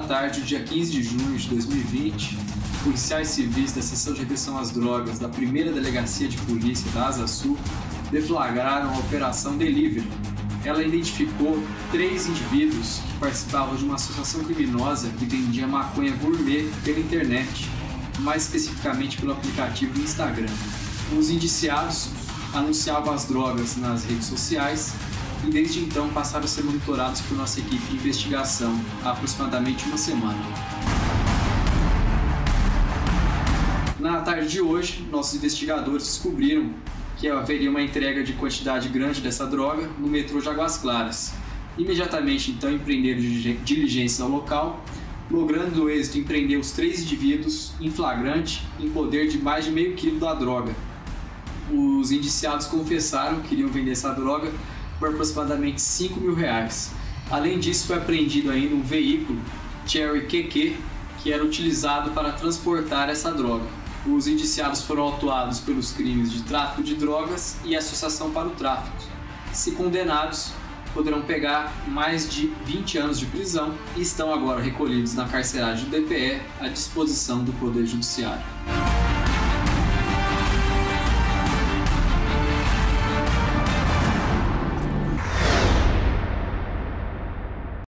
tarde do dia 15 de junho de 2020, policiais civis da Seção de Repressão às Drogas da 1ª Delegacia de Polícia da Asa Sul deflagraram a Operação Delivery. Ela identificou 3 indivíduos que participavam de uma associação criminosa que vendia maconha gourmet pela internet, mais especificamente pelo aplicativo Instagram. Os indiciados anunciavam as drogas nas redes sociais e desde então passaram a ser monitorados por nossa equipe de investigação há aproximadamente uma semana. Na tarde de hoje, nossos investigadores descobriram que haveria uma entrega de quantidade grande dessa droga no metrô de Águas Claras. Imediatamente então empreenderam diligências ao local, logrando o êxito em prender os 3 indivíduos em flagrante em poder de mais de meio quilo da droga. Os indiciados confessaram que iriam vender essa droga por aproximadamente R$5.000. Além disso, foi apreendido ainda um veículo Cherry QQ que era utilizado para transportar essa droga. Os indiciados foram autuados pelos crimes de tráfico de drogas e associação para o tráfico. Se condenados, poderão pegar mais de 20 anos de prisão e estão agora recolhidos na carceragem do DPE à disposição do Poder Judiciário.